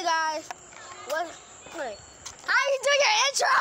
guys. Wait. How you do your intro?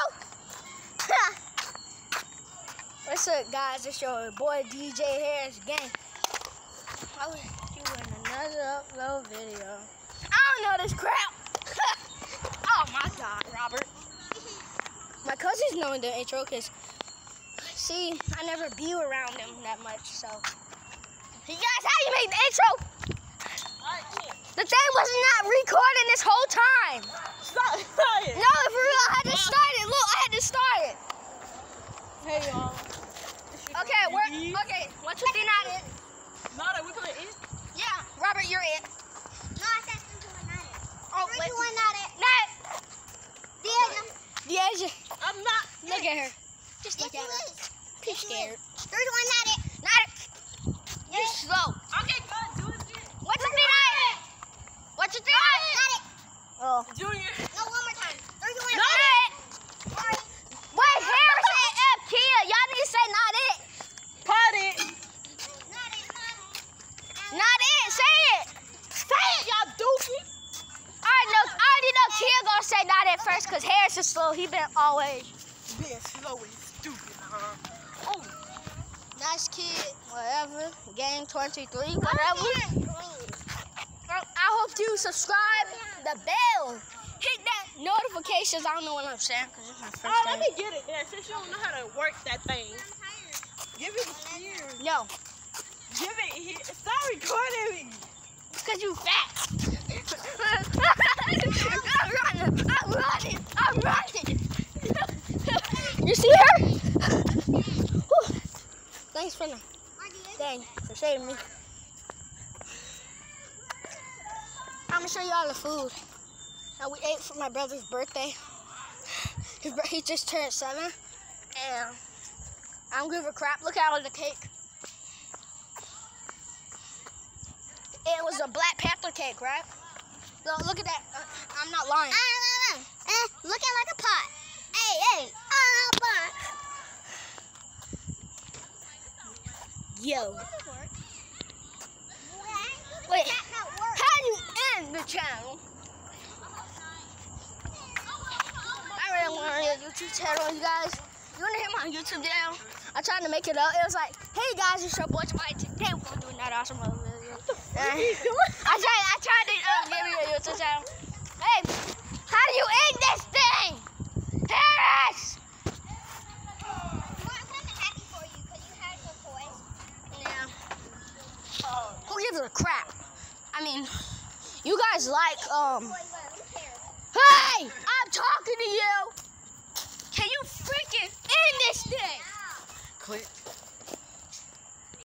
What's up, guys? It's your boy DJ Harris Gang. I was doing another upload video. I don't know this crap. Oh my God, Robert. My cousins know the intro because, see, I never be around them that much. So, you guys, how you made the intro? The thing was not recording this whole time. Start it. No, for real, I had to start it. Look, I had to start it. Hey, y'all. Okay, okay, 1, 2, 3, not it. Not it, we put it in? Yeah, Robert, you're it. No, I said 3, 2, 1, not it. Oh, 3, 2, 1, not it. Not it. Diego. I'm not. Look at her. Just look at her. She's scared. 3, 2, 1, not it. Not it. You're slow. Okay, good. Do it again. 1, 2, 3, not it. 1, 2, 3, not it. Not it. Oh. Junior. No, one more time. 3, 2, 1, Not it. Sorry. Wait, Harris and F. Kia. Y'all need to say not it. Cut it. Not it. Not it. Say it. Say it, y'all dookie. I already know Kia gonna say not it first because Harris is slow. He been always. Being slow and stupid, huh? Oh. Nice kid. Whatever. Game 23. Whatever. I hope you subscribe. The bell. Hit that notifications. I don't know what I'm saying because it's my first Oh, time. let me get it there since you don't know how to work that thing. Give it here. No. Give it here. Stop recording me. Because you fat. I'm running. You see her? Whew. Thanks for the thing, for saving me. I'm going to show you all the food that we ate for my brother's birthday. He just turned 7. And I don't give a crap. Look at all the cake. It was a Black Panther cake, right? Look at that. I'm not lying. Looking like a pot. Hey, pot. Yo. Wait, how do you end the channel? I really want to hit a YouTube channel, you guys. You want to hit my YouTube channel? I tried to make it up. It was like, hey guys, it's your boy Spike. Today we're going to do another awesome video. I tried to give you a YouTube channel. Hey, how do you end this thing? Harris! Yeah. Who gives a crap? I mean, you guys like, hey!